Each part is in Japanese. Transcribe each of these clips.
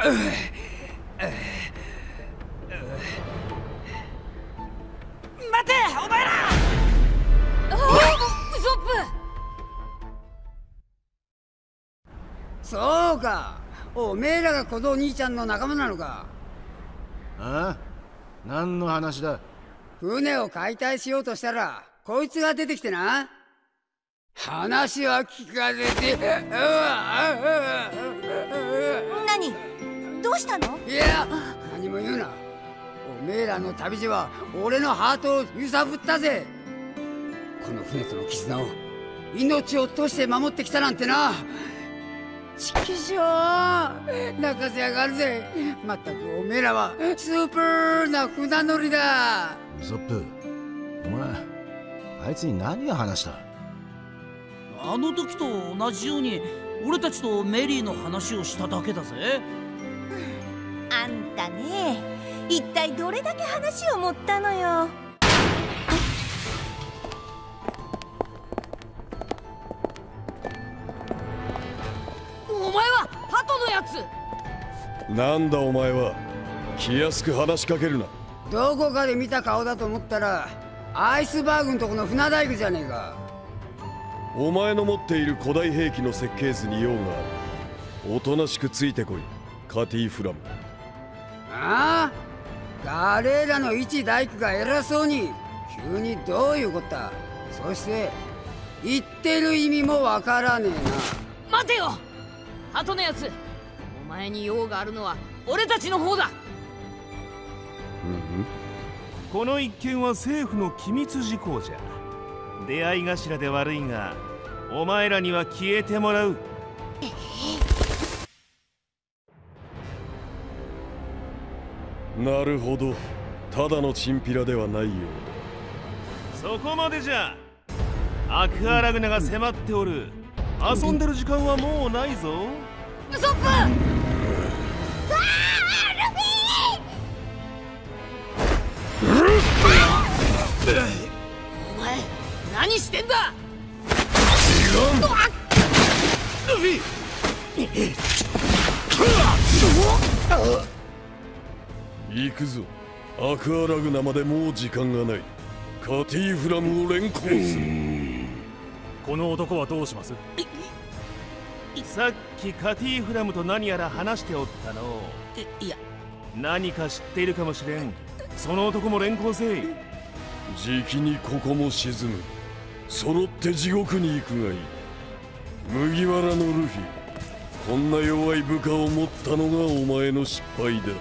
待てお前ら。 ウソップ。そうか、おめえらが小僧兄ちゃんの仲間なのか。 ああ、何の話だ。 船を解体しようとしたらこいつが出てきてな。話は聞かせて。 何？どうしたの？ いや、何も言うな。おめえらの旅路は俺のハートを揺さぶったぜ。この船との絆を命を賭して守ってきたなんてな。ちきしょう、泣かせやがるぜ。まったくおめえらはスーパーな船乗りだ。 ウソップ、お前あいつに何が話した？ あの時と同じように俺たちとメリーの話をしただけだぜ。 あんたね、一体どれだけ話を持ったのよ。 お前は鳩のやつ。 なんだお前は。気安く話しかけるな。 どこかで見た顔だと思ったらアイスバーグのとこの船大工じゃねえか。 お前の持っている古代兵器の設計図に用がある。おとなしくついてこい、カティ・フラム。 ああ、ガレーラの一大工が偉そうに。急にどういうこった。そして言ってる意味もわからねえな。待てよ鳩のやつ、お前に用があるのは俺たちの方だ。 この一件は政府の機密事項じゃ。出会い頭で悪いがお前らには消えてもらう。 なるほど、ただのチンピラではないようだ。そこまでじゃ。アクアラグナが迫っておる。遊んでる時間はもうないぞ。 ウソップ。 お前何してんだ。 ルフィ。行くぞ。アクアラグナまでもう時間がない。カティ・フラムを連行する。 この男はどうします？ さっきカティ・フラムと何やら話しておったの。 いや、 何か知っているかもしれん。その男も連行せい。 じきにここも沈む。揃って地獄に行くがいい。麦わらのルフィ、こんな弱い部下を持ったのがお前の失敗だ。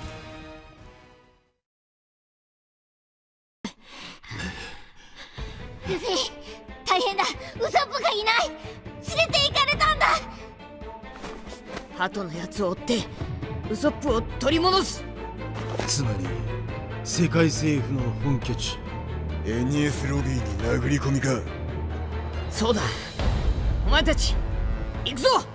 ルフィ、大変だ。ウソップがいない。連れて行かれたんだ。 鳩のやつを追ってウソップを取り戻す。 つまり世界政府の本拠地エニエスロビーに殴り込みか。 そうだ、お前たち行くぞ。